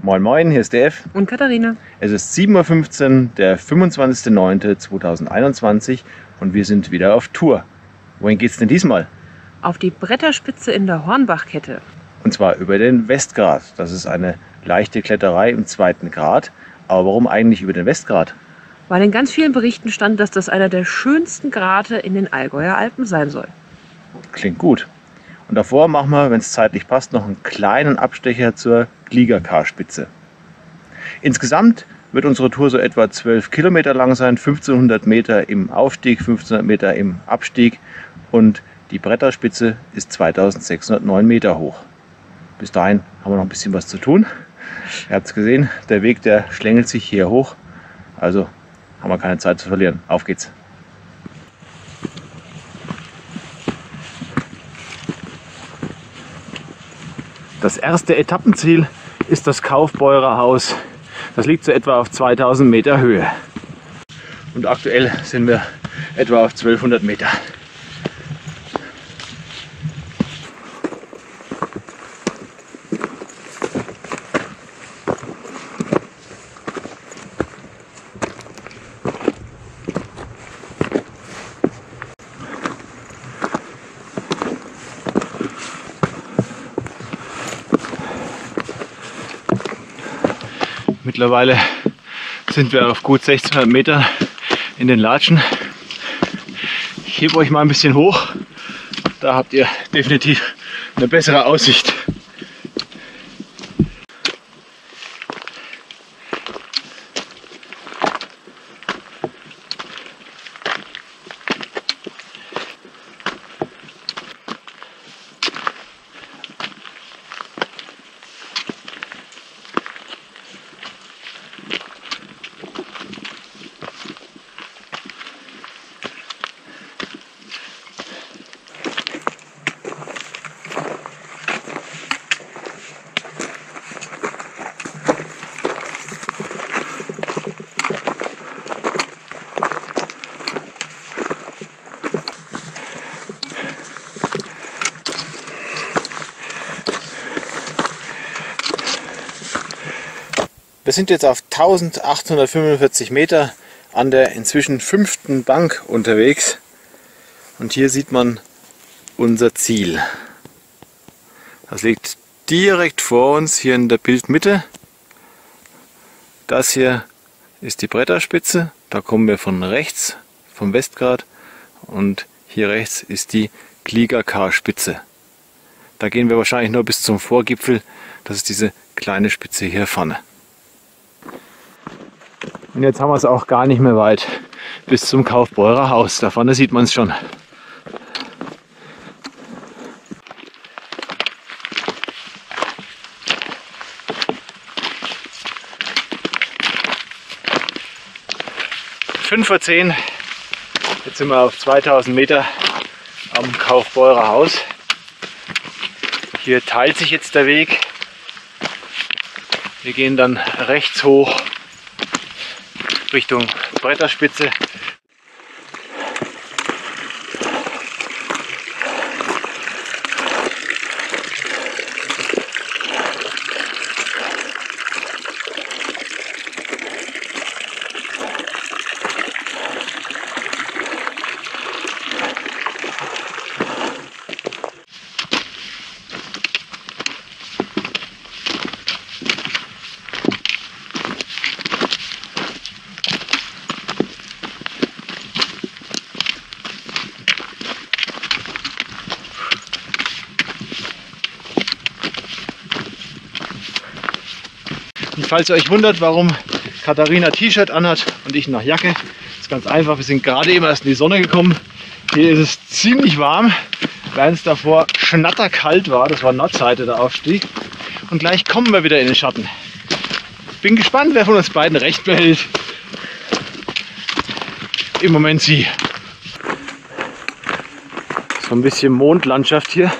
Moin Moin, hier ist der F. Und Katharina. Es ist 7:15 Uhr, der 25.09.2021 und wir sind wieder auf Tour. Wohin geht's denn diesmal? Auf die Bretterspitze in der Hornbachkette. Und zwar über den Westgrat. Das ist eine leichte Kletterei im 2. Grad. Aber warum eigentlich über den Westgrat? Weil in ganz vielen Berichten stand, dass das einer der schönsten Grate in den Allgäuer Alpen sein soll. Klingt gut. Und davor machen wir, wenn es zeitlich passt, noch einen kleinen Abstecher zur Gliga-Karspitze. Insgesamt wird unsere Tour so etwa 12 Kilometer lang sein, 1500 Meter im Aufstieg, 1500 Meter im Abstieg und die Bretterspitze ist 2609 Meter hoch. Bis dahin haben wir noch ein bisschen was zu tun. Ihr habt es gesehen, der Weg, der schlängelt sich hier hoch, also haben wir keine Zeit zu verlieren. Auf geht's! Das erste Etappenziel ist das Kaufbeurer Haus. Das liegt so etwa auf 2000 Meter Höhe. Und aktuell sind wir etwa auf 1200 Meter. Mittlerweile sind wir auf gut 1600 Meter in den Latschen. Ich hebe euch mal ein bisschen hoch. Da habt ihr definitiv eine bessere Aussicht. Wir sind jetzt auf 1845 Meter an der inzwischen 5. Bank unterwegs und hier sieht man unser Ziel. Das liegt direkt vor uns hier in der Bildmitte. Das hier ist die Bretterspitze, da kommen wir von rechts vom Westgrat und hier rechts ist die Gliga-Karspitze. Da gehen wir wahrscheinlich nur bis zum Vorgipfel, das ist diese kleine Spitze hier vorne. Und jetzt haben wir es auch gar nicht mehr weit bis zum Kaufbeurer Haus. Da vorne sieht man es schon. Fünf vor 10. Jetzt sind wir auf 2000 Meter am Kaufbeurer Haus. Hier teilt sich jetzt der Weg. Wir gehen dann rechts hoch Richtung Bretterspitze. Und falls ihr euch wundert, warum Katharina T-Shirt anhat und ich noch Jacke, ist ganz einfach, wir sind gerade eben erst in die Sonne gekommen. Hier ist es ziemlich warm, während es davor schnatterkalt war, das war Nordseite der Aufstieg. Und gleich kommen wir wieder in den Schatten. Bin gespannt, wer von uns beiden recht behält. Im Moment sie. So ein bisschen Mondlandschaft hier.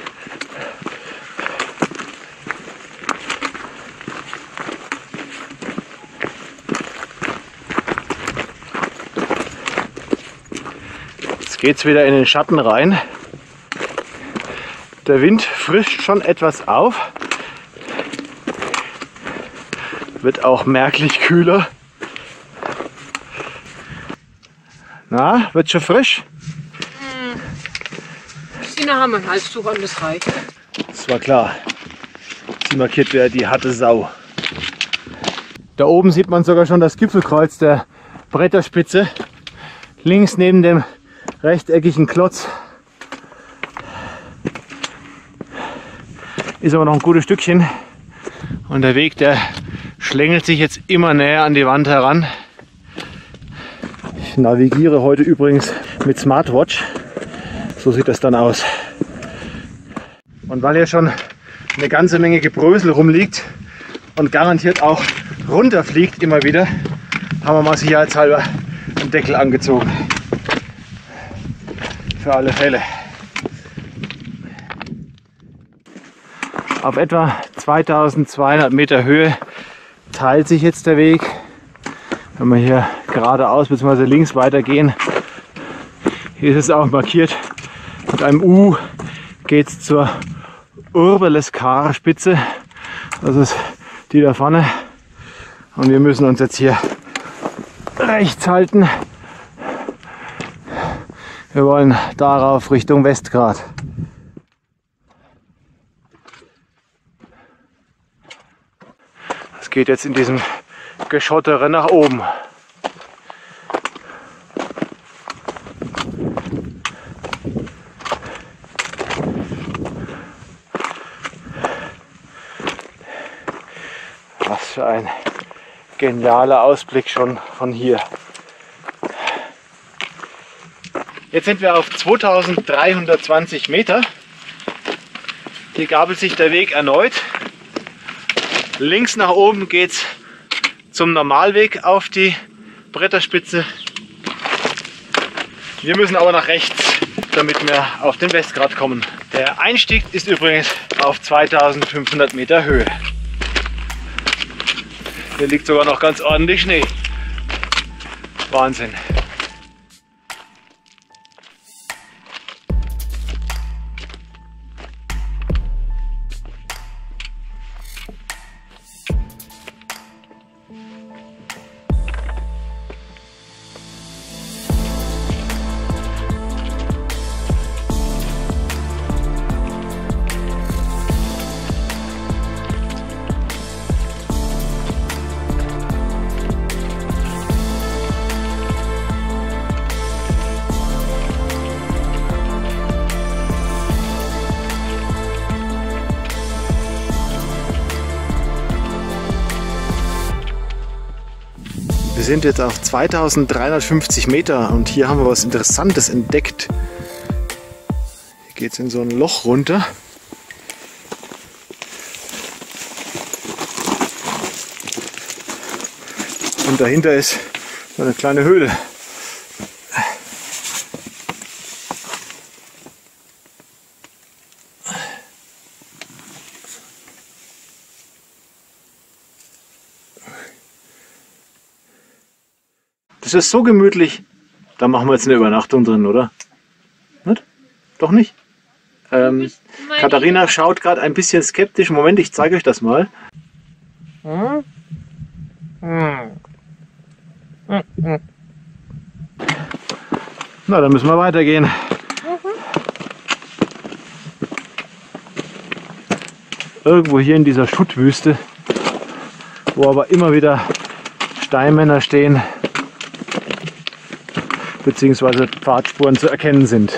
Geht es wieder in den Schatten rein. Der Wind frischt schon etwas auf. Wird auch merklich kühler. Na, wird schon frisch? Christina haben wir ein Halstuch an, das reicht. Das war klar. Sie markiert wieder die harte Sau. Da oben sieht man sogar schon das Gipfelkreuz der Bretterspitze. Links neben dem rechteckigen Klotz. Ist aber noch ein gutes Stückchen. Und der Weg, der schlängelt sich jetzt immer näher an die Wand heran. Ich navigiere heute übrigens mit Smartwatch. So sieht das dann aus. Und weil hier schon eine ganze Menge Gebrösel rumliegt und garantiert auch runterfliegt immer wieder, haben wir mal sicherheitshalber einen Deckel angezogen. Für alle Fälle. Auf etwa 2200 Meter Höhe teilt sich jetzt der Weg. Wenn wir hier geradeaus bzw. links weitergehen, hier ist es auch markiert. Mit einem U geht es zur Urbeleskar-Spitze. Das ist die da vorne. Und wir müssen uns jetzt hier rechts halten. Wir wollen darauf Richtung Westgrat. Es geht jetzt in diesem Geschottere nach oben. Was für ein genialer Ausblick schon von hier. Jetzt sind wir auf 2320 Meter. Hier gabelt sich der Weg erneut. Links nach oben geht es zum Normalweg auf die Bretterspitze. Wir müssen aber nach rechts, damit wir auf den Westgrat kommen. Der Einstieg ist übrigens auf 2500 Meter Höhe. Hier liegt sogar noch ganz ordentlich Schnee. Wahnsinn. Wir sind jetzt auf 2350 Meter und hier haben wir was Interessantes entdeckt. Hier geht es in so ein Loch runter. Und dahinter ist so eine kleine Höhle. Das ist so gemütlich, da machen wir jetzt eine Übernachtung drin, oder? Nicht? Doch nicht? Katharina schaut gerade ein bisschen skeptisch. Moment, ich zeige euch das mal. Na, dann müssen wir weitergehen. Irgendwo hier in dieser Schuttwüste, wo aber immer wieder Steinmänner stehen, beziehungsweise Pfadspuren zu erkennen sind.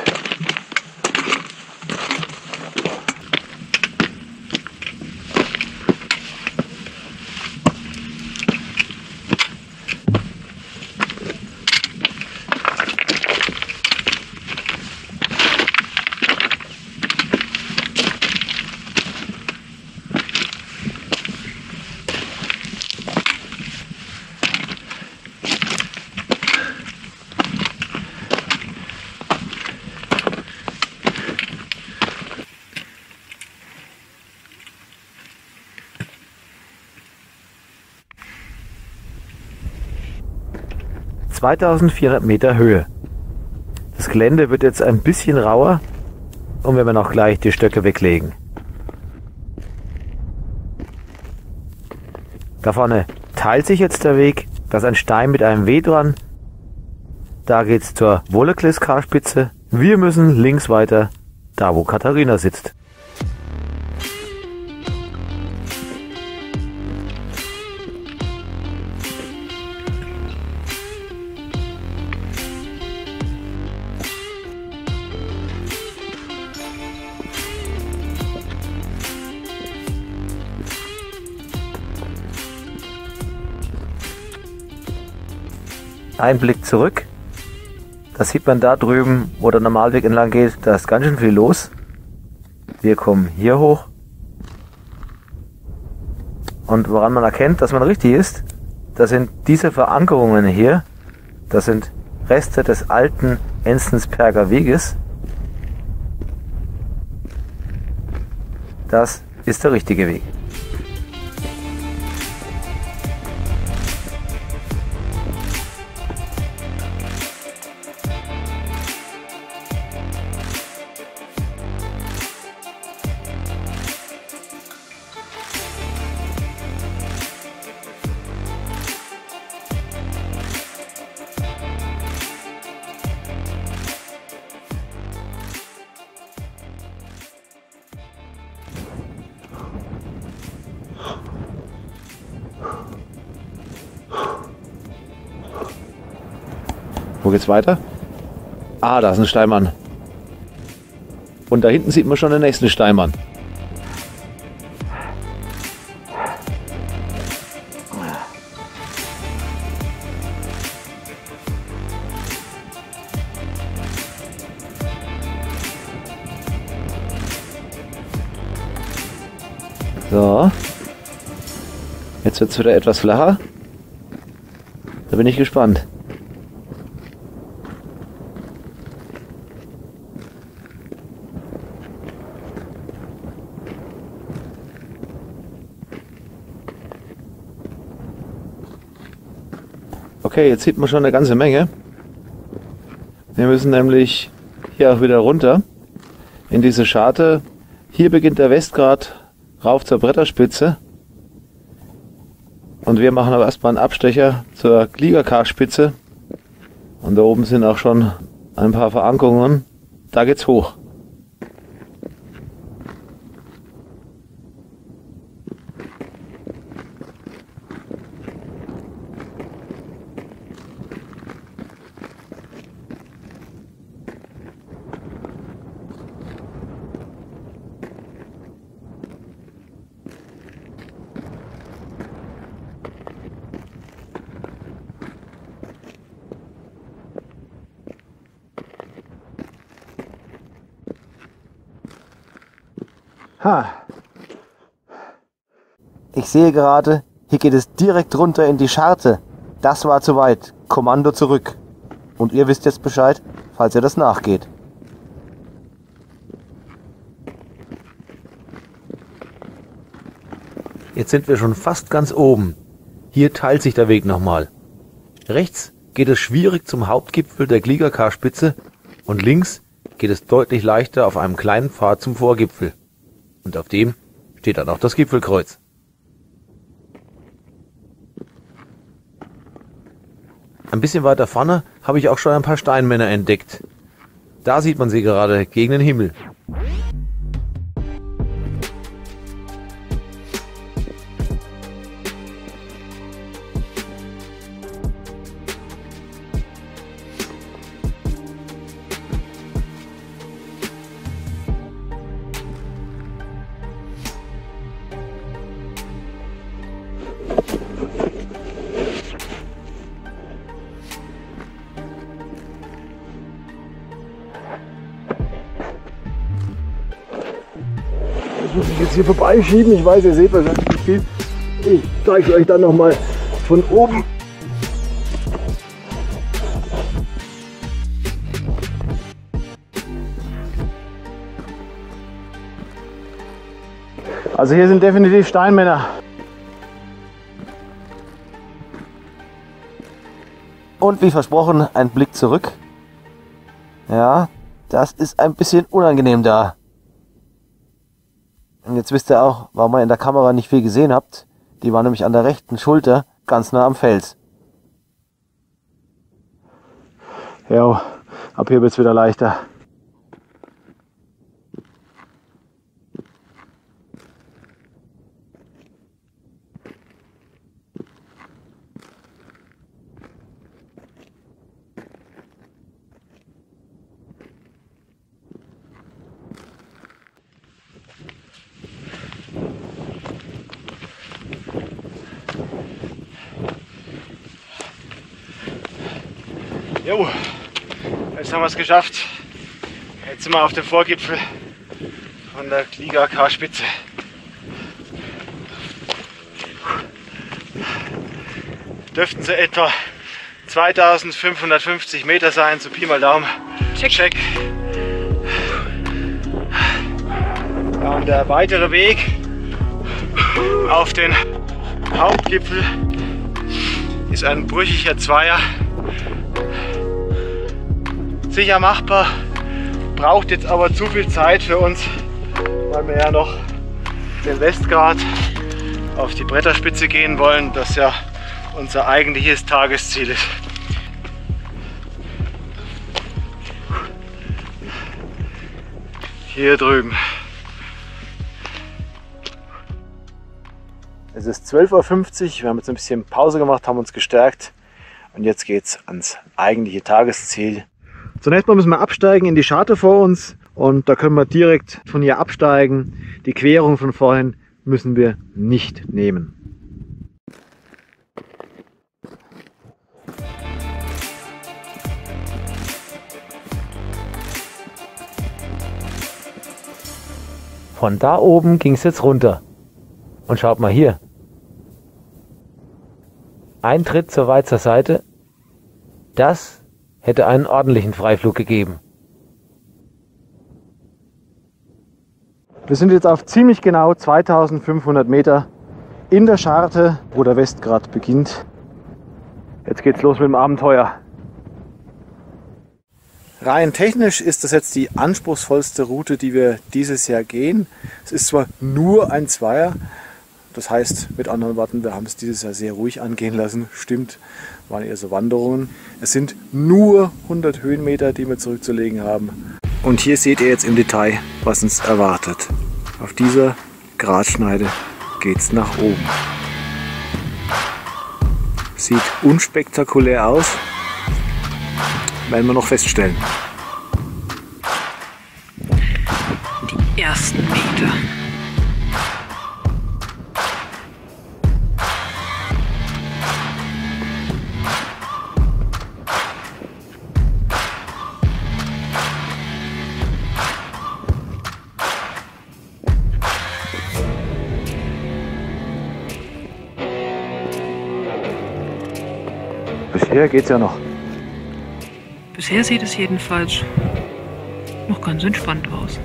...2400 Meter Höhe. Das Gelände wird jetzt ein bisschen rauer und wir werden auch gleich die Stöcke weglegen. Da vorne teilt sich jetzt der Weg. Da ist ein Stein mit einem W dran. Da geht's zur Wolleklis-Karspitze. Wir müssen links weiter, da wo Katharina sitzt. Ein Blick zurück. Das sieht man da drüben, wo der Normalweg entlang geht. Da ist ganz schön viel los. Wir kommen hier hoch. Und woran man erkennt, dass man richtig ist, das sind diese Verankerungen hier. Das sind Reste des alten Enzensperger Weges. Das ist der richtige Weg. Wo geht's weiter? Ah, da ist ein Steinmann. Und da hinten sieht man schon den nächsten Steinmann. So. Jetzt wird es wieder etwas flacher. Da bin ich gespannt. Okay, jetzt sieht man schon eine ganze Menge. Wir müssen nämlich hier auch wieder runter in diese Scharte. Hier beginnt der Westgrat rauf zur Bretterspitze. Und wir machen aber erstmal einen Abstecher zur Gliegerkarspitze. Und da oben sind auch schon ein paar Verankerungen. Da geht's hoch. Ich sehe gerade, hier geht es direkt runter in die Scharte. Das war zu weit. Kommando zurück. Und ihr wisst jetzt Bescheid, falls ihr das nachgeht. Jetzt sind wir schon fast ganz oben. Hier teilt sich der Weg nochmal. Rechts geht es schwierig zum Hauptgipfel der Gliegerkarspitze und links geht es deutlich leichter auf einem kleinen Pfad zum Vorgipfel. Und auf dem steht dann auch das Gipfelkreuz. Ein bisschen weiter vorne habe ich auch schon ein paar Steinmänner entdeckt. Da sieht man sie gerade gegen den Himmel. Das muss ich jetzt hier vorbeischieben. Ich weiß, ihr seht wahrscheinlich nicht viel. Ich zeige euch dann nochmal von oben. Also hier sind definitiv Steinmänner. Und wie versprochen, ein Blick zurück. Ja, das ist ein bisschen unangenehm da. Und jetzt wisst ihr auch, warum ihr in der Kamera nicht viel gesehen habt. Die war nämlich an der rechten Schulter, ganz nah am Fels. Ja, ab hier wird es wieder leichter. Jo, jetzt haben wir es geschafft. Jetzt sind wir auf dem Vorgipfel von der Gliga-Karspitze. Dürften so etwa 2550 Meter sein, so Pi mal Daumen. Check. Ja, und der weitere Weg auf den Hauptgipfel ist ein brüchiger Zweier. Sicher machbar, braucht jetzt aber zu viel Zeit für uns, weil wir ja noch den Westgrat auf die Bretterspitze gehen wollen, das ja unser eigentliches Tagesziel ist. Hier drüben. Es ist 12:50 Uhr, wir haben jetzt ein bisschen Pause gemacht, haben uns gestärkt und jetzt geht es ans eigentliche Tagesziel. Zunächst mal müssen wir absteigen in die Scharte vor uns und da können wir direkt von hier absteigen. Die Querung von vorhin müssen wir nicht nehmen. Von da oben ging es jetzt runter. Und schaut mal hier. Ein Tritt zur Weizer Seite. Das hätte einen ordentlichen Freiflug gegeben. Wir sind jetzt auf ziemlich genau 2500 Meter in der Scharte, wo der Westgrat beginnt. Jetzt geht's los mit dem Abenteuer. Rein technisch ist das jetzt die anspruchsvollste Route, die wir dieses Jahr gehen. Es ist zwar nur ein Zweier, das heißt mit anderen Worten, wir haben es dieses Jahr sehr ruhig angehen lassen. Stimmt, waren eher so Wanderungen. Es sind nur 100 Höhenmeter, die wir zurückzulegen haben. Und hier seht ihr jetzt im Detail, was uns erwartet. Auf dieser Gratschneide geht es nach oben. Sieht unspektakulär aus, werden wir noch feststellen. Die ersten Meter. Bisher geht's ja noch. Bisher sieht es jedenfalls noch ganz entspannt aus.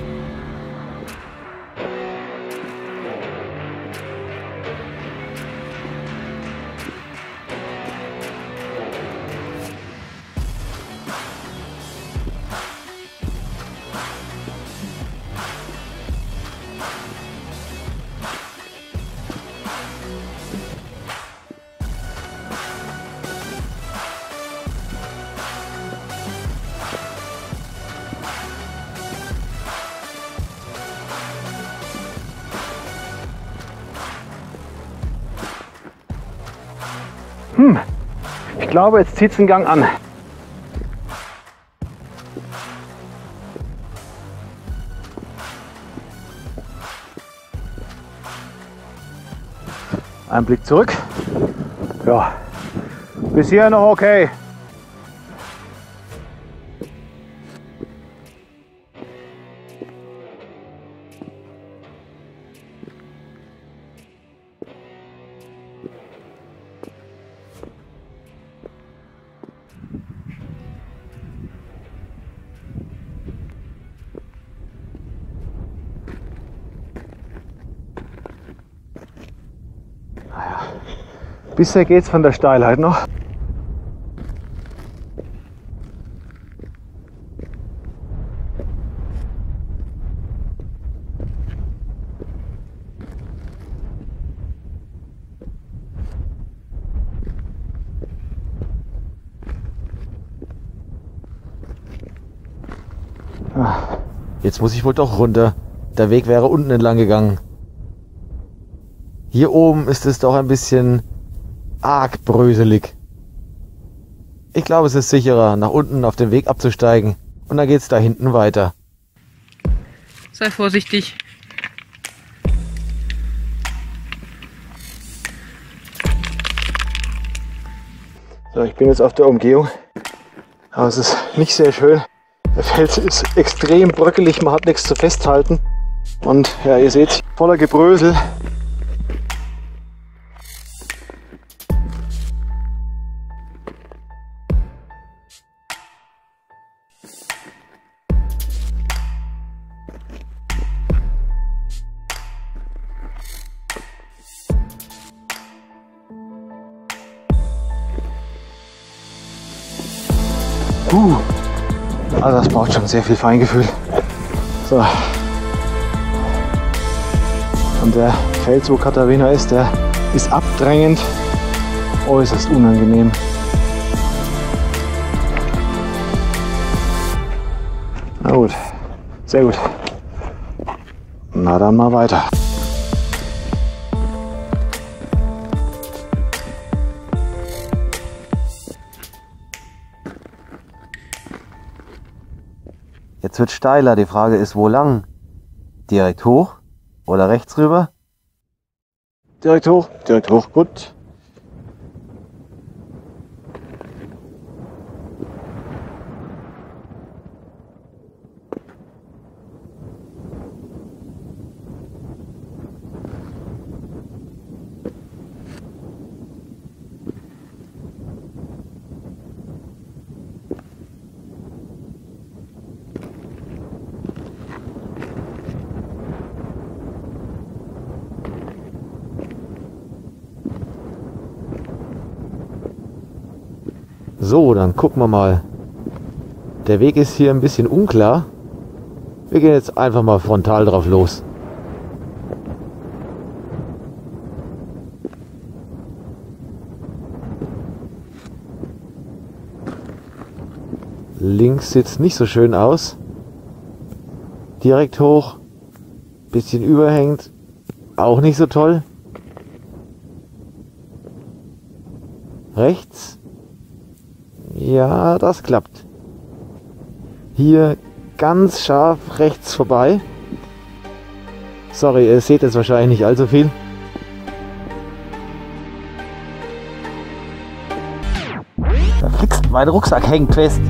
Ich glaube, jetzt zieht es den Gang an. Ein Blick zurück. Ja, bis hier noch okay. Bisher geht es von der Steilheit noch. Jetzt muss ich wohl doch runter. Der Weg wäre unten entlang gegangen. Hier oben ist es doch ein bisschen arg bröselig. Ich glaube, es ist sicherer, nach unten auf den Weg abzusteigen. Und dann geht's da hinten weiter. Sei vorsichtig. So, ich bin jetzt auf der Umgehung. Aber es ist nicht sehr schön. Der Fels ist extrem bröckelig, man hat nichts zu festhalten. Und ja, ihr seht, voller Gebrösel. Also das braucht schon sehr viel Feingefühl. So. Und der Fels, wo Katharina ist, der ist abdrängend, äußerst unangenehm. Na gut, sehr gut. Na dann mal weiter. Jetzt wird steiler. Die Frage ist, wo lang? Direkt hoch oder rechts rüber? Direkt hoch, gut. So, dann gucken wir mal. Der Weg ist hier ein bisschen unklar. Wir gehen jetzt einfach mal frontal drauf los. Links sieht nicht so schön aus. Direkt hoch. Bisschen überhängt. Auch nicht so toll. Rechts. Ja, das klappt. Hier ganz scharf rechts vorbei. Sorry, ihr seht jetzt wahrscheinlich nicht allzu viel. Mein Rucksack hängt fest.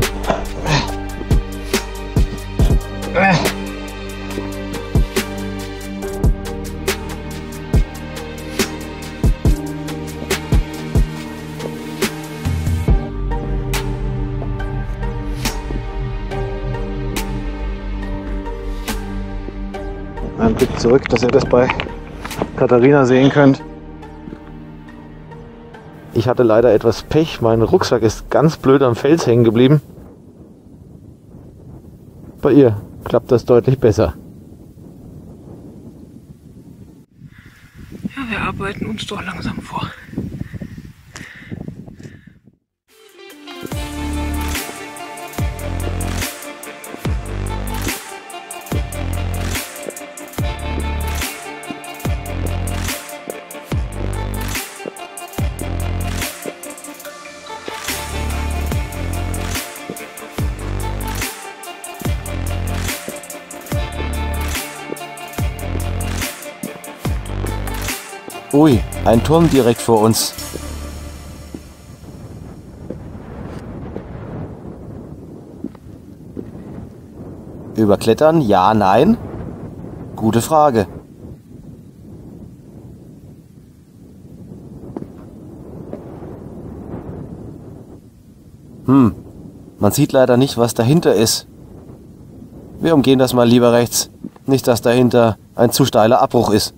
Ein Blick zurück, dass ihr das bei Katharina sehen könnt. Ich hatte leider etwas Pech. Mein Rucksack ist ganz blöd am Fels hängen geblieben. Bei ihr klappt das deutlich besser. Ja, wir arbeiten uns doch langsam vor. Ui, ein Turm direkt vor uns. Überklettern? Ja, nein? Gute Frage. Man sieht leider nicht, was dahinter ist. Wir umgehen das mal lieber rechts. Nicht, dass dahinter ein zu steiler Abbruch ist.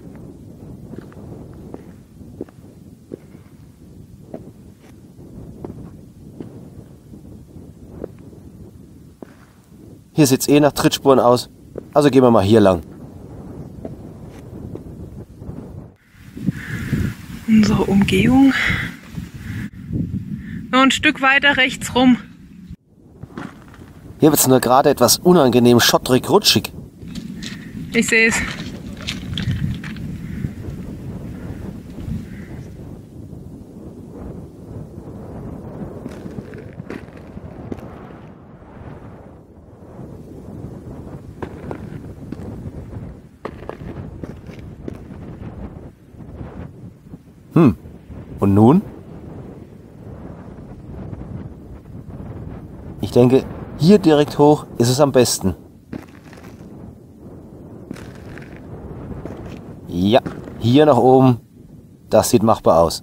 Hier sieht's eh nach Trittspuren aus. Also gehen wir mal hier lang. Unsere Umgehung. Noch ein Stück weiter rechts rum. Hier wird's nur gerade etwas unangenehm schottrig rutschig. Ich sehe es. Und nun? Ich denke, hier direkt hoch ist es am besten. Ja, hier nach oben. Das sieht machbar aus.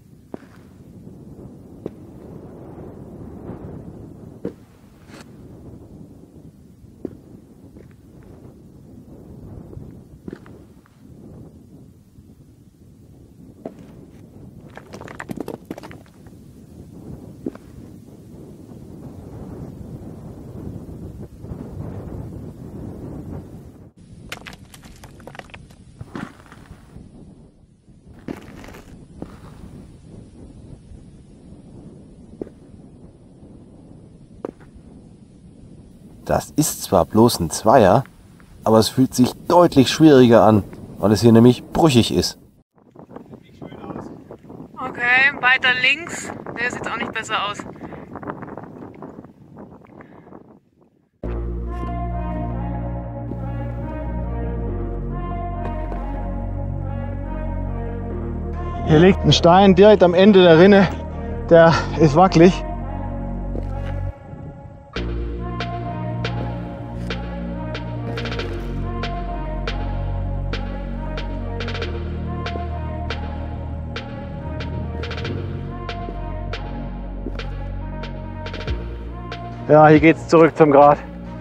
Das ist zwar bloß ein Zweier, aber es fühlt sich deutlich schwieriger an, weil es hier nämlich brüchig ist. Okay, weiter links. Der sieht auch nicht besser aus. Hier liegt ein Stein direkt am Ende der Rinne. Der ist wackelig. Ja, hier geht's zurück zum Grat.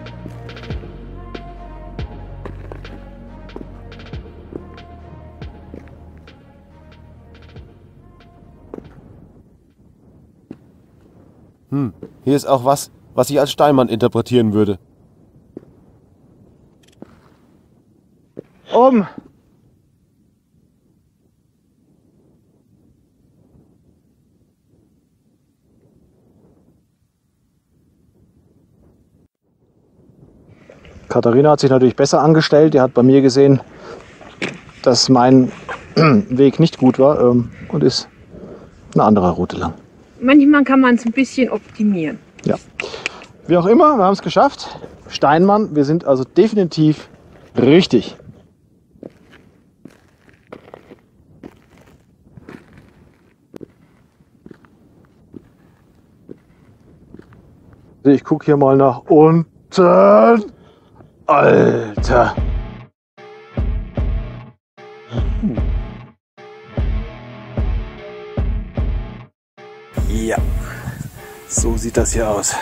Hier ist auch was ich als Steinmann interpretieren würde. Oben! Katharina hat sich natürlich besser angestellt. Die hat bei mir gesehen, dass mein Weg nicht gut war und ist eine andere Route lang. Manchmal kann man es ein bisschen optimieren. Ja. Wie auch immer, wir haben es geschafft. Steinmann, wir sind also definitiv richtig. Ich gucke hier mal nach unten. Alter! Ja, so sieht das hier aus.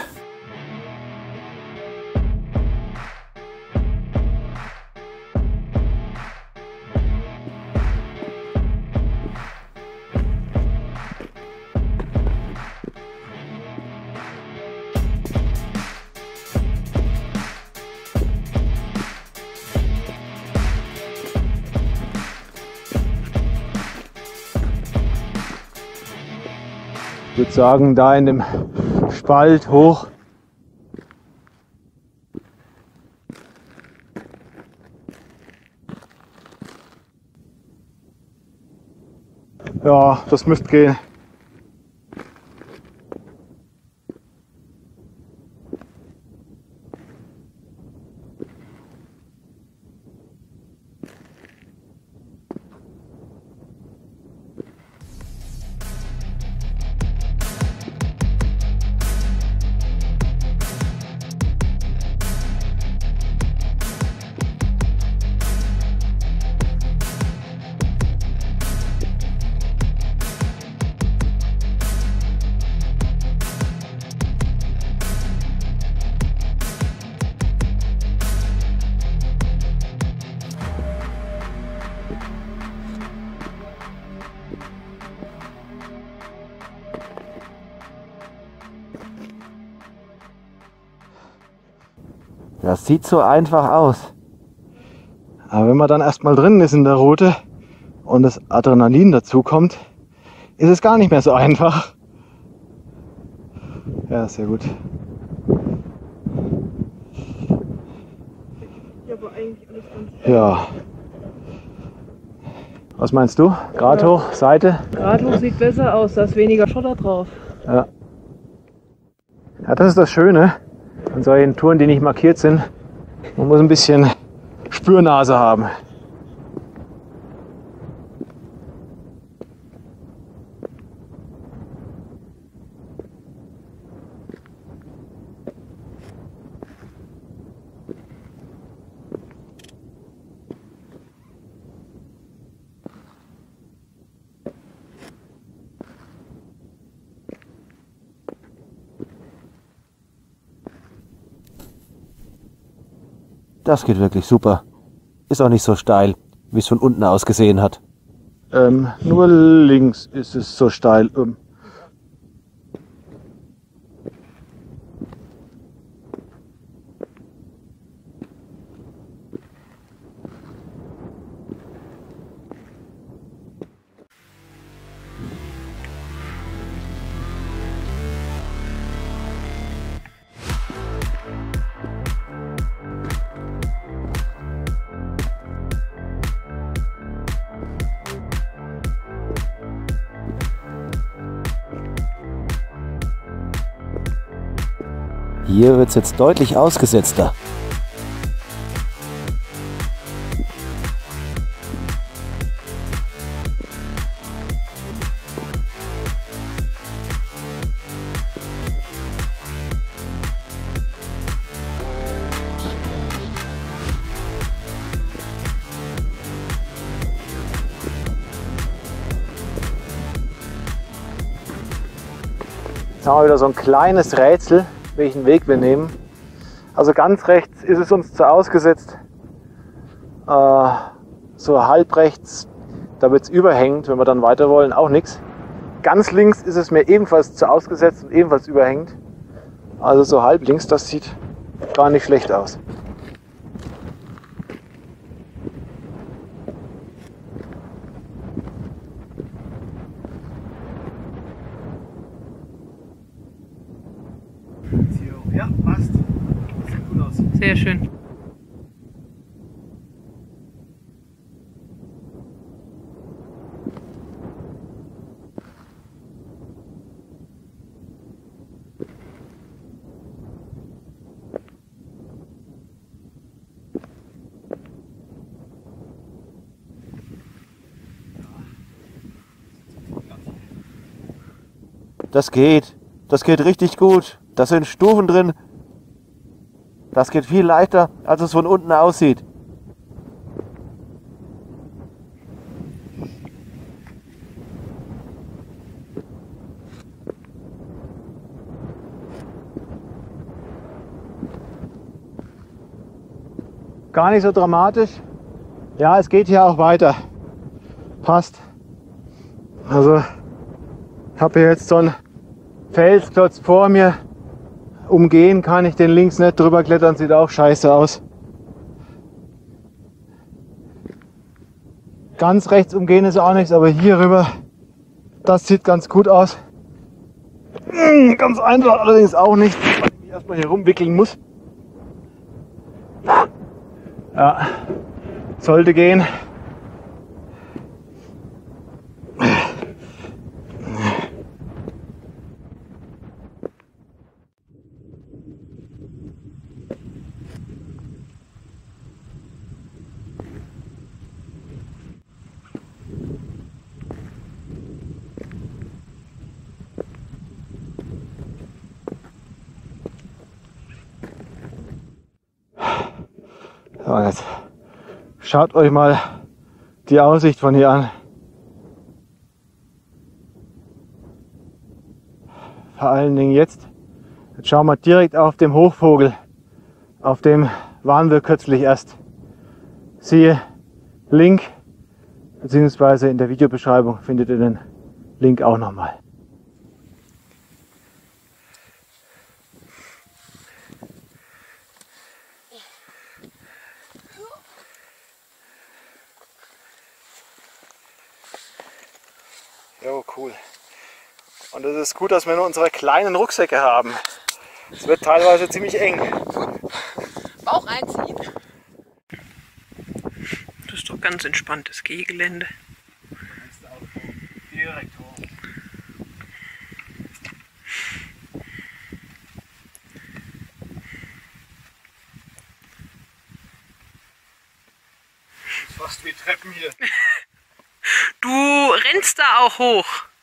Ich würde sagen, da in dem Spalt hoch. Ja, das müsste gehen. Das sieht so einfach aus. Aber wenn man dann erstmal drin ist in der Route und das Adrenalin dazu kommt, ist es gar nicht mehr so einfach. Ja, sehr gut. aber eigentlich alles ganz Ja. Was meinst du? Grad hoch, Seite? Grad hoch sieht besser aus, da ist weniger Schotter drauf. Ja. Ja, das ist das Schöne an solchen Touren, die nicht markiert sind. Man muss ein bisschen Spürnase haben. Das geht wirklich super. Ist auch nicht so steil, wie es von unten aus gesehen hat. Nur links ist es so steil. Hier wird es jetzt deutlich ausgesetzter. Jetzt haben wir wieder so ein kleines Rätsel, welchen Weg wir nehmen. Also ganz rechts ist es uns zu ausgesetzt, so halb rechts, da wird es überhängend, wenn wir dann weiter wollen, auch nichts. Ganz links ist es mir ebenfalls zu ausgesetzt und ebenfalls überhängend. Also so halb links, das sieht gar nicht schlecht aus. Ja, passt. Das sieht gut aus. Sehr schön. Das geht. Das geht richtig gut. Da sind Stufen drin. Das geht viel leichter, als es von unten aussieht. Gar nicht so dramatisch. Ja, es geht hier auch weiter. Passt. Also, ich habe hier jetzt so einen Felsklotz vor mir. Umgehen kann ich den links nicht, drüber klettern sieht auch scheiße aus. Ganz rechts umgehen ist auch nichts, aber hier rüber, das sieht ganz gut aus. Ganz einfach allerdings auch nicht, weil ich mich erstmal hier rumwickeln muss. Ja, sollte gehen. So, jetzt schaut euch mal die Aussicht von hier an. Vor allen Dingen jetzt schauen wir direkt auf dem Hochvogel. Auf dem waren wir kürzlich erst. Siehe Link, beziehungsweise in der Videobeschreibung findet ihr den Link auch nochmal. Jo, cool. Und es ist gut, dass wir nur unsere kleinen Rucksäcke haben. Es wird teilweise ziemlich eng. Bauch einziehen. ganz entspanntes Gehgelände. Direkt hoch. Fast wie Treppen hier. Du rennst da auch hoch.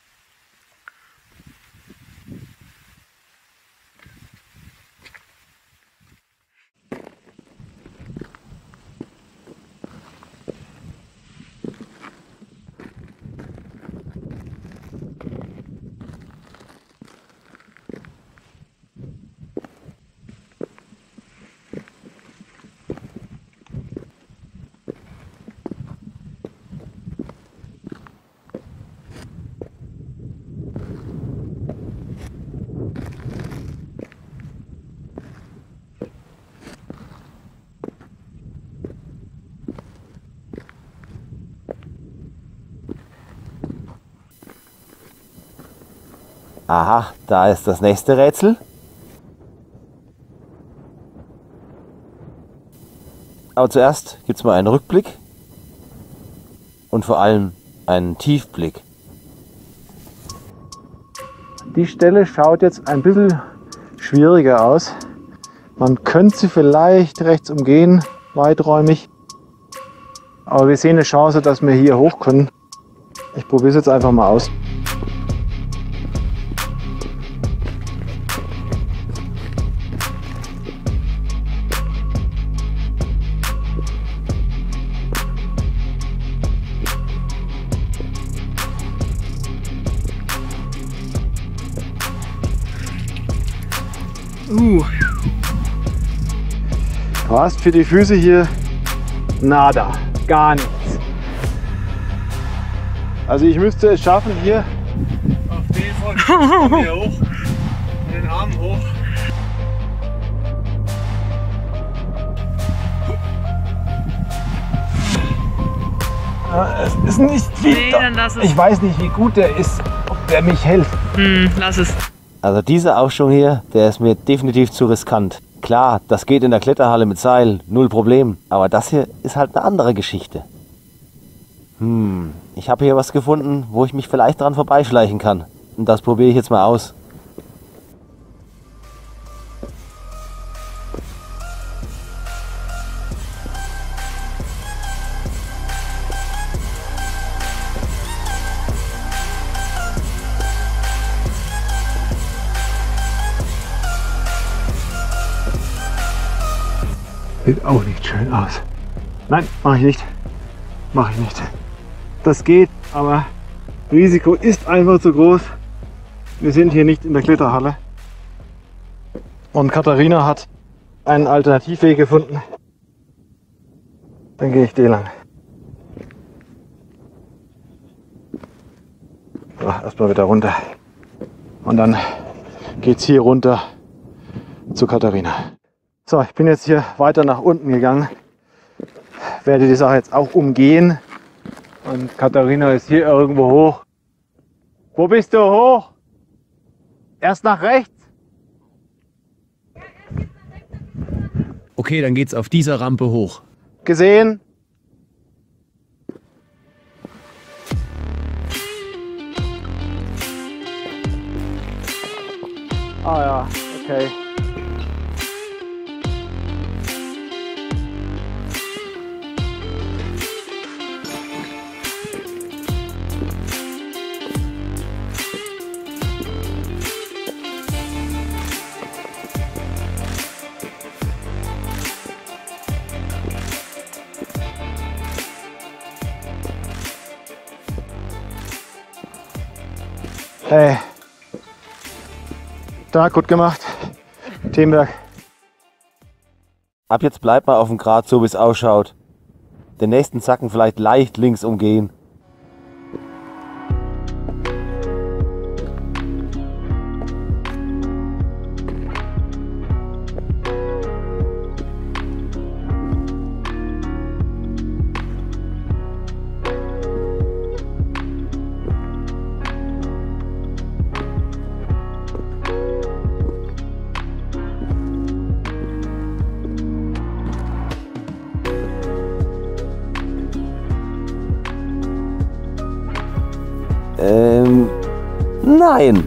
Aha, da ist das nächste Rätsel. Aber zuerst gibt es mal einen Rückblick und vor allem einen Tiefblick. Die Stelle schaut jetzt ein bisschen schwieriger aus. Man könnte sie vielleicht rechts umgehen, weiträumig. Aber wir sehen eine Chance, dass wir hier hoch können. Ich probiere es jetzt einfach mal aus. Du hast für die Füße hier nada, gar nichts. Also ich müsste es schaffen, hier auf jeden Fall hier hoch, mit den Armen hoch. Es ist nicht viel. Nee, dann lass es. Ich weiß nicht, wie gut der ist, ob der mich hält. Lass es. Also dieser Aufschwung hier, der ist mir definitiv zu riskant. Klar, das geht in der Kletterhalle mit Seil, null Problem. Aber das hier ist halt eine andere Geschichte. Ich habe hier was gefunden, wo ich mich vielleicht dran vorbeischleichen kann. Und das probiere ich jetzt mal aus. Sieht auch nicht schön aus. Nein, mache ich nicht. Mache ich nicht. Das geht, aber Risiko ist einfach zu groß. Wir sind hier nicht in der Kletterhalle. Und Katharina hat einen Alternativweg gefunden. Dann gehe ich den lang. So, erstmal wieder runter. Und dann geht es hier runter zu Katharina. So, ich bin jetzt hier weiter nach unten gegangen. Werde die Sache jetzt auch umgehen. Und Katharina ist hier irgendwo hoch. Wo bist du hoch? Erst nach rechts? Okay, dann geht's auf dieser Rampe hoch. Gesehen? Ah ja, okay. Hey, da gut gemacht, Teamwork. Ab jetzt bleibt mal auf dem Grat, so wie es ausschaut. Den nächsten Zacken vielleicht leicht links umgehen. Nein.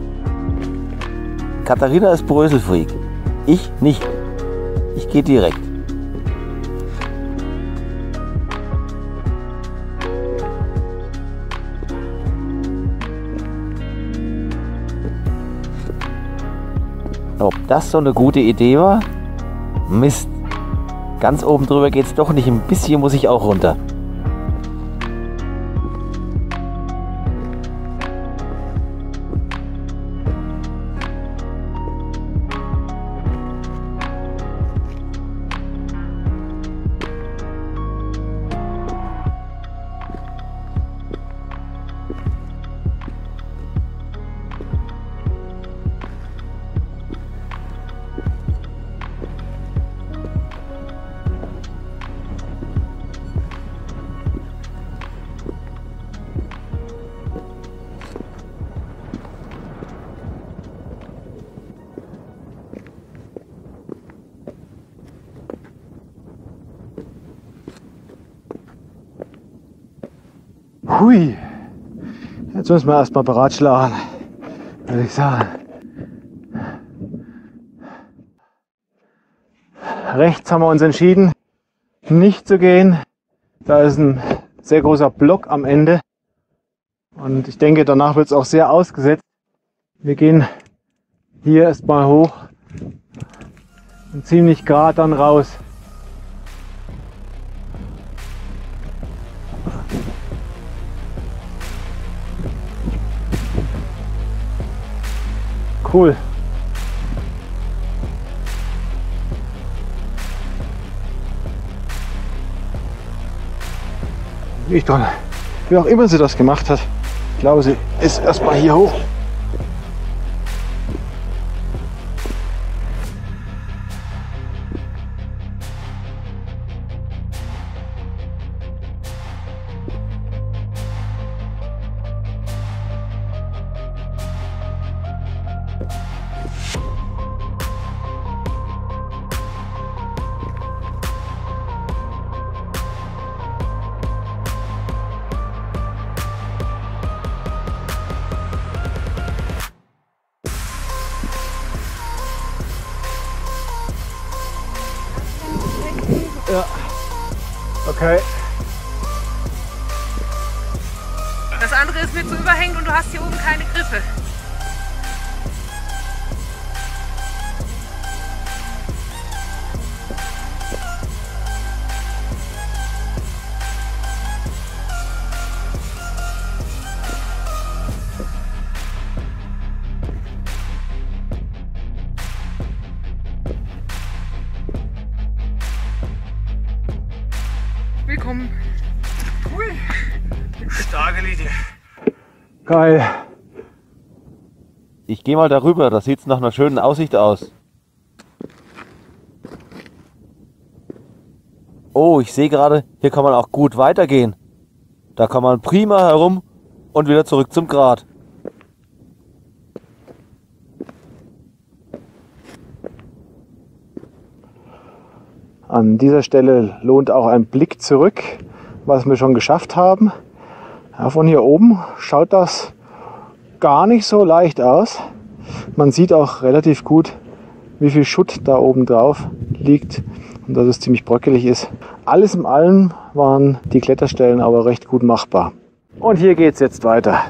Katharina ist Bröselfreak. Ich nicht. Ich gehe direkt. Ob das so eine gute Idee war? Mist. Ganz oben drüber geht's doch nicht. Ein bisschen muss ich auch runter. Hui, jetzt müssen wir erstmal beratschlagen, würde ich sagen. Rechts haben wir uns entschieden, nicht zu gehen. Da ist ein sehr großer Block am Ende und ich denke, danach wird es auch sehr ausgesetzt. Wir gehen hier erstmal hoch und ziemlich gerade dann raus. Cool. Ich doch, wie auch immer sie das gemacht hat. Ich glaube, sie ist erstmal hier hoch. Ja, okay. Das andere ist mir zu überhängend und du hast hier oben keine Griffe. Willkommen. Cool. Starke Linie. Geil. Ich gehe mal darüber, da sieht es nach einer schönen Aussicht aus. Oh, ich sehe gerade, hier kann man auch gut weitergehen. Da kann man prima herum und wieder zurück zum Grat. An dieser Stelle lohnt auch ein Blick zurück, was wir schon geschafft haben. Ja, von hier oben schaut das gar nicht so leicht aus. Man sieht auch relativ gut, wie viel Schutt da oben drauf liegt und dass es ziemlich bröckelig ist. Alles in allem waren die Kletterstellen aber recht gut machbar. Und hier geht es jetzt weiter.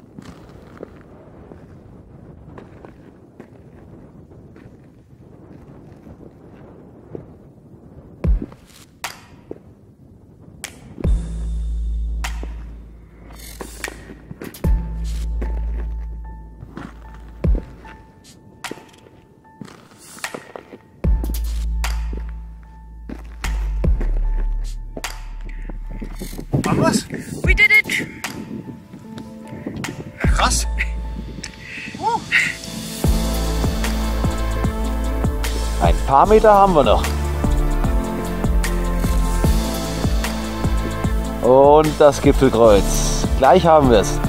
Was? We did it! Krass. Ein paar Meter haben wir noch. Und das Gipfelkreuz. Gleich haben wir es.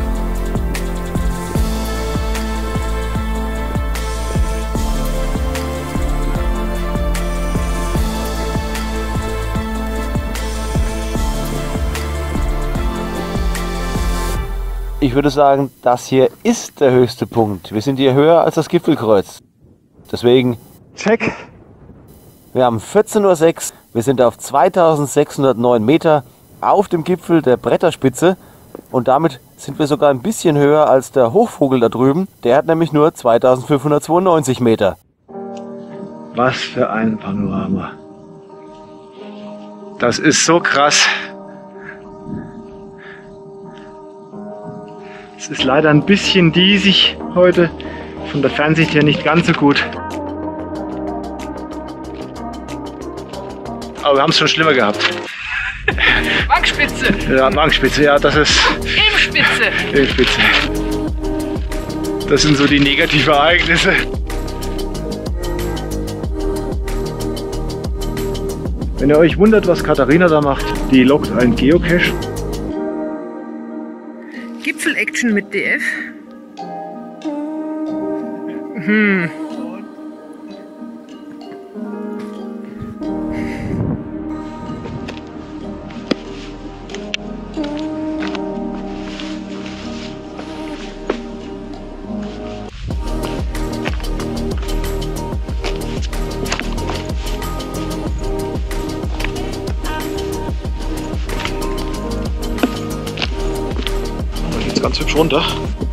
Ich würde sagen, das hier ist der höchste Punkt. Wir sind hier höher als das Gipfelkreuz. Deswegen, Check. wir haben 14:06 Uhr. Wir sind auf 2609 Meter auf dem Gipfel der Bretterspitze. Und damit sind wir sogar ein bisschen höher als der Hochvogel da drüben. Der hat nämlich nur 2592 Meter. Was für ein Panorama. Das ist so krass. Es ist leider ein bisschen diesig heute. Von der Fernsicht her nicht ganz so gut. Aber wir haben es schon schlimmer gehabt. Wangspitze! Ja, Wangspitze, ja, das ist Ebenspitze! Ebenspitze. Das sind so die negativen Ereignisse. Wenn ihr euch wundert, was Katharina da macht, die lockt einen Geocache. Gipfel-Action mit DF. Da geht's ganz hübsch runter.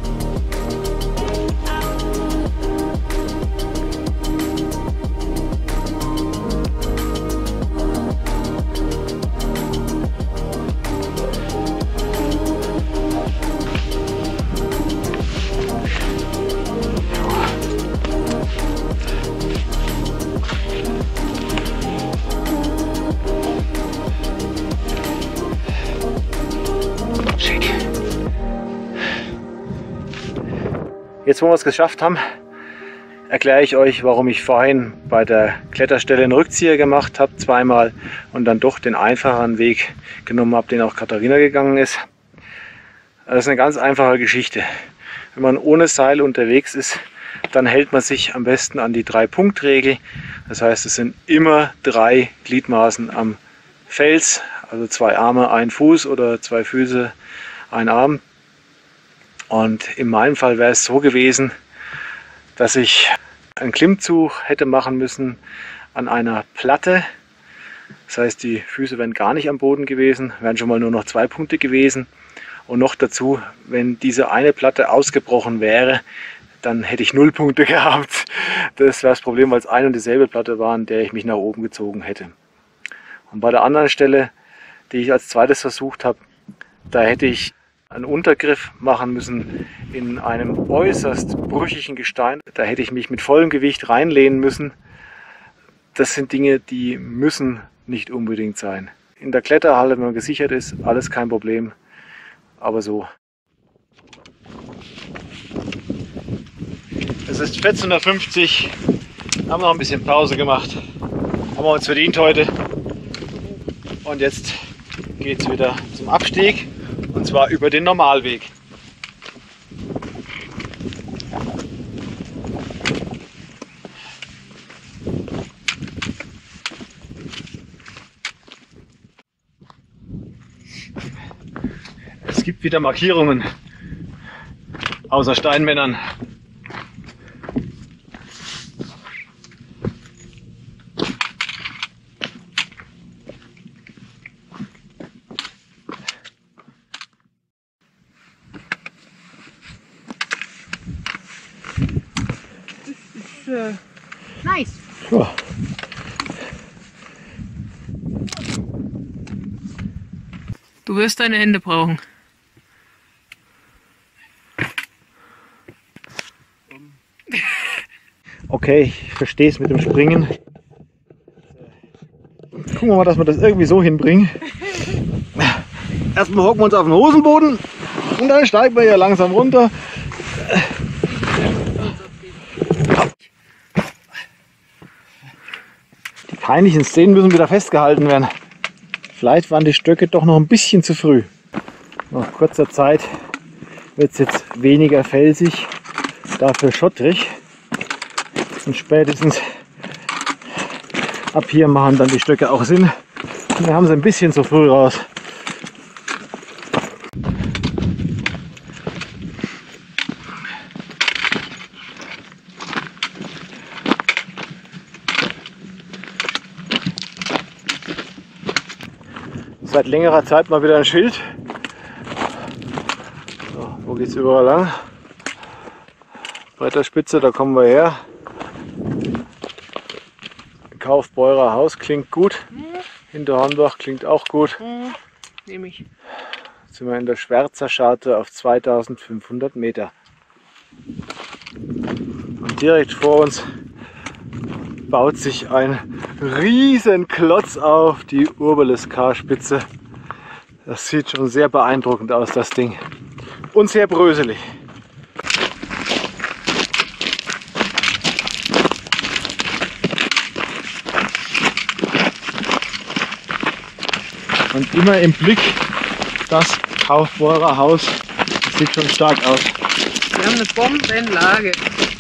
Jetzt, wo wir es geschafft haben, erkläre ich euch, warum ich vorhin bei der Kletterstelle einen Rückzieher gemacht habe, zweimal, und dann doch den einfacheren Weg genommen habe, den auch Katharina gegangen ist. Das ist eine ganz einfache Geschichte. Wenn man ohne Seil unterwegs ist, dann hält man sich am besten an die 3-Punkt-Regel. Das heißt, es sind immer 3 Gliedmaßen am Fels, also 2 Arme, 1 Fuß oder 2 Füße, 1 Arm. Und in meinem Fall wäre es so gewesen, dass ich einen Klimmzug hätte machen müssen an einer Platte. Das heißt, die Füße wären gar nicht am Boden gewesen, wären schon mal nur noch 2 Punkte gewesen. Und noch dazu, wenn diese eine Platte ausgebrochen wäre, dann hätte ich 0 Punkte gehabt. Das wäre das Problem, weil es eine und dieselbe Platte war, an der ich mich nach oben gezogen hätte. Und bei der anderen Stelle, die ich als zweites versucht habe, da hätte ich einen Untergriff machen müssen in einem äußerst brüchigen Gestein. Da hätte ich mich mit vollem Gewicht reinlehnen müssen. Das sind Dinge, die müssen nicht unbedingt sein. In der Kletterhalle, wenn man gesichert ist, alles kein Problem. Aber so. Es ist 14:50 Uhr, haben noch ein bisschen Pause gemacht. Haben wir uns verdient heute. Und jetzt geht es wieder zum Abstieg. Und zwar über den Normalweg. Es gibt wieder Markierungen außer Steinmännern. Nice. Ja. Du wirst deine Hände brauchen. Okay, ich verstehe es mit dem Springen. Gucken wir mal, dass wir das irgendwie so hinbringen. Erstmal hocken wir uns auf den Hosenboden und dann steigen wir hier langsam runter. Die peinlichen Szenen müssen wieder festgehalten werden. Vielleicht waren die Stöcke doch noch ein bisschen zu früh. Nach kurzer Zeit wird es jetzt weniger felsig, dafür schottrig. Und spätestens ab hier machen dann die Stöcke auch Sinn. Und wir haben sie ein bisschen zu früh raus. seit längerer Zeit mal wieder ein Schild. So, wo geht es überall lang? Bretterspitze, da kommen wir her. Kaufbeurer Haus klingt gut. Hinterhornbach klingt auch gut. Nehme ich. Jetzt sind wir in der Schwärzer Scharte auf 2500 Meter. Und direkt vor uns baut sich ein riesen Klotz auf, die Urbeles-Karspitze. Das sieht schon sehr beeindruckend aus, das Ding. Und sehr bröselig. Und immer im Blick das Kaufbeurer Haus. Das sieht schon stark aus. Wir haben eine Bombenlage.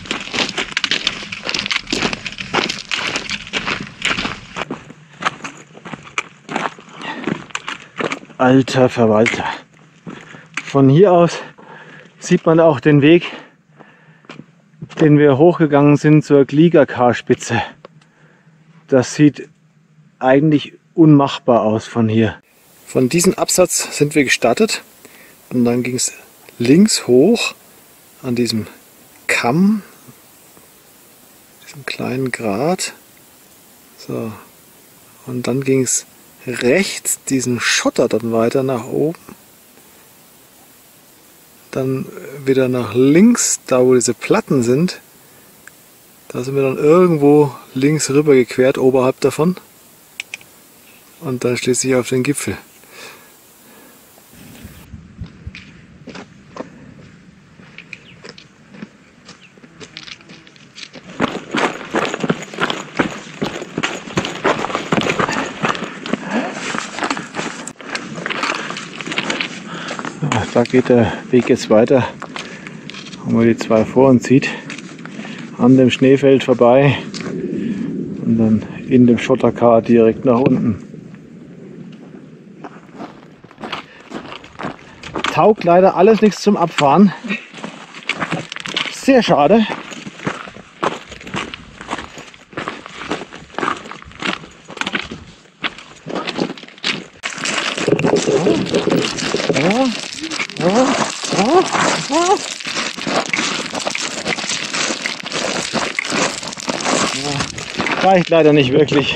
Alter Verwalter. Von hier aus sieht man auch den Weg, den wir hochgegangen sind zur Gliegerkarspitze. Das sieht eigentlich unmachbar aus von hier. Von diesem Absatz sind wir gestartet und dann ging es links hoch an diesem Kamm, diesem kleinen Grat. So. Und dann ging es rechts diesen Schotter dann weiter nach oben. Dann wieder nach links, da wo diese Platten sind. Da sind wir dann irgendwo links rüber gequert, oberhalb davon. Und dann schließlich auf den Gipfel. Da geht der Weg jetzt weiter, wenn man die zwei vor uns sieht, an dem Schneefeld vorbei und dann in dem Schotterkar direkt nach unten. Taugt leider alles nichts zum Abfahren. Sehr schade. Reicht leider nicht wirklich.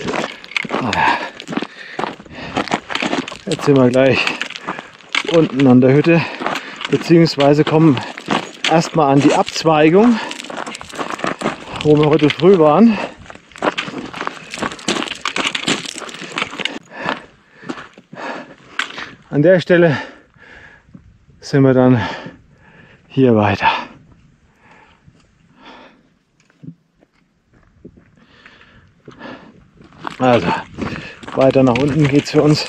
Jetzt sind wir gleich unten an der Hütte, beziehungsweise kommen erstmal an die Abzweigung, wo wir heute früh waren. An der Stelle sind wir dann hier weiter. Also, weiter nach unten geht's für uns.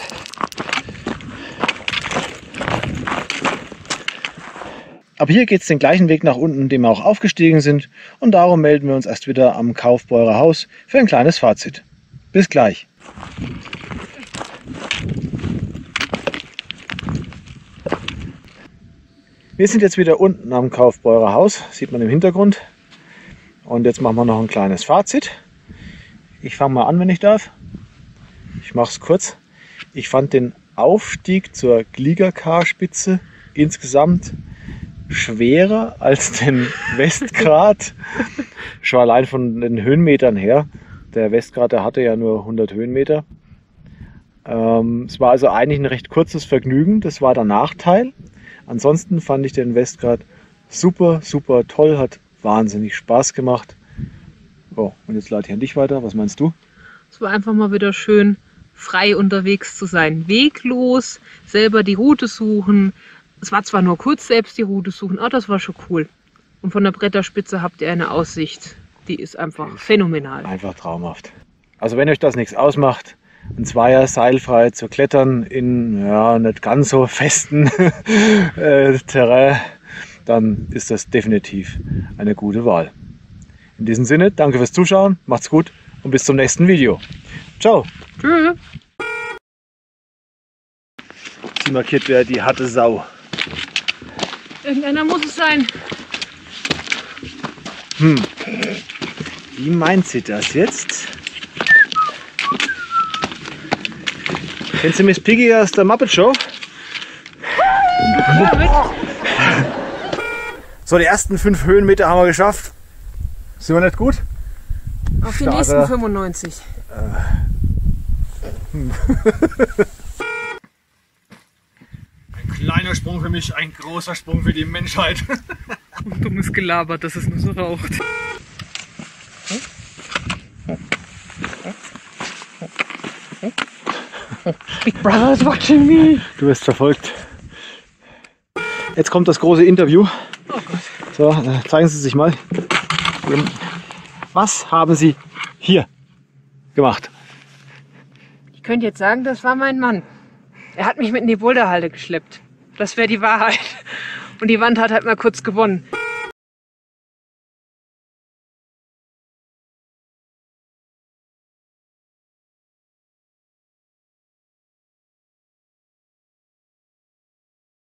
Ab hier geht es den gleichen Weg nach unten, den wir auch aufgestiegen sind. Und darum melden wir uns erst wieder am Kaufbeurer Haus für ein kleines Fazit. Bis gleich. Wir sind jetzt wieder unten am Kaufbeurer Haus, sieht man im Hintergrund. Und jetzt machen wir noch ein kleines Fazit. Ich fange mal an, wenn ich darf. Ich mache es kurz. Ich fand den Aufstieg zur Gliegerkarspitze insgesamt schwerer als den Westgrat. Schon allein von den Höhenmetern her. Der Westgrat, der hatte ja nur 100 Höhenmeter. Es war also eigentlich ein recht kurzes Vergnügen. Das war der Nachteil. Ansonsten fand ich den Westgrat super, super toll. Hat wahnsinnig Spaß gemacht. Oh, und jetzt lade ich an dich weiter. Was meinst du? Es war einfach mal wieder schön, frei unterwegs zu sein. Weglos, selber die Route suchen. Es war zwar nur kurz selbst die Route suchen, aber das war schon cool. Und von der Bretterspitze habt ihr eine Aussicht, die ist einfach phänomenal. Einfach traumhaft. Also wenn euch das nichts ausmacht, ein Zweier seilfrei zu klettern in ja, nicht ganz so festen Terrain, dann ist das definitiv eine gute Wahl. In diesem Sinne, danke fürs Zuschauen, macht's gut und bis zum nächsten Video. Ciao! Tschüss! Sie markiert wer die harte Sau. Irgendeiner muss es sein. Wie meint sie das jetzt? Kennst du Miss Piggy aus der Muppet Show? So, die ersten 5 Höhenmeter haben wir geschafft. Sind wir nicht gut? Auf die nächsten 95. Ein kleiner Sprung für mich, ein großer Sprung für die Menschheit. Dummes Gelaber, dass es nur so raucht. Big Brother is watching me. Du wirst verfolgt. Jetzt kommt das große Interview. Oh Gott. So, zeigen Sie sich mal. Was haben Sie hier gemacht? Ich könnte jetzt sagen, das war mein Mann. Er hat mich mit in die Boulderhalde geschleppt. Das wäre die Wahrheit. Und die Wand hat halt mal kurz gewonnen.